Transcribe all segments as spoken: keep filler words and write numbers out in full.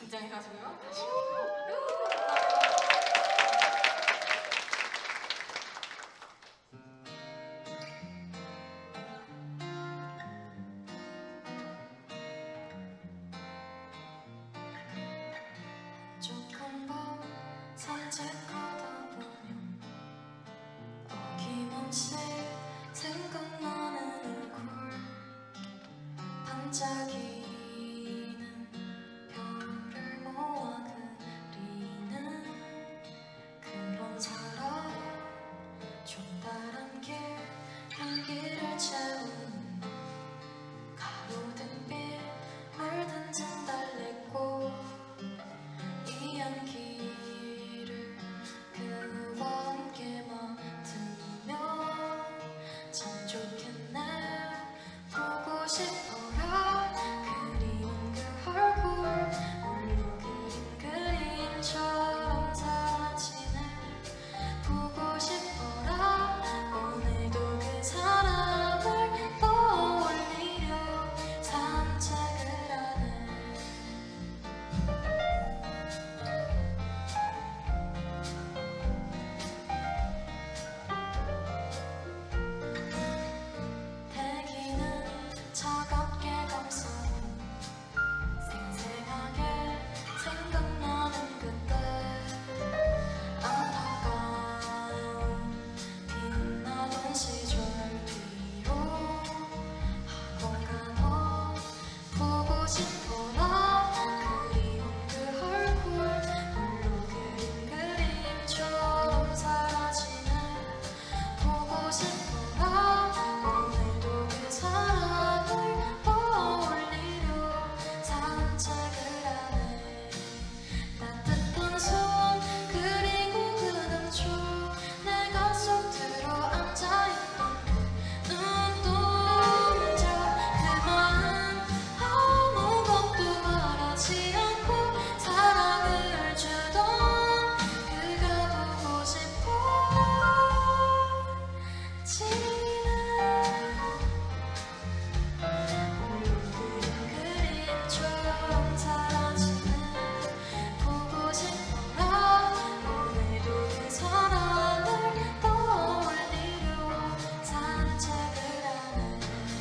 긴장해가지고요. 다시. 조금 더 산책하다 보면 어김없이 생각나는 얼굴, 반짝이는 별을 모아 그리는 그런 사람, 좁다란 길 향기를 채우는 가로등빛 물든진 달래꽃, 이 향기를 그와 함께 맡으면 참 좋겠네. 보고 싶어라 그리운 그 얼굴, 물로 그린 그림처럼 사라지네. 보고 싶어라 오늘도 그 사람을 떠올리려 산책을 하네. 대기는 차갑게 감싸고 생생하게 생각나는 그때, 안타까운 빛나던 시절 뒤로 학원 가던 보고 싶어라 그리운 그 얼굴, 물로 그린 그림처럼 사라지네. 보고 싶어라 오늘도 그 사람을 떠올리려 산책을 하네. 따뜻한 손 그리고 그 감촉, 내 가슴 들어 앉아있던 그 눈동자, 그 마음 아무것도 말하지 않고 사랑을 주던 그가 보고 싶어 지네. 물로 그린 그림처럼 사라지네. 보고 싶어라 오늘도 그 사람을 떠올리려 산책을 하네.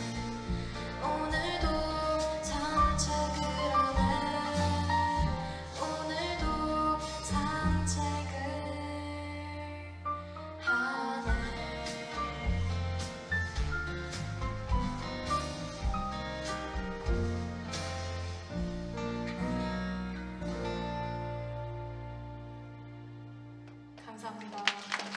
오늘도 산책을 하네. 오늘도 산책을 하네. 감사합니다.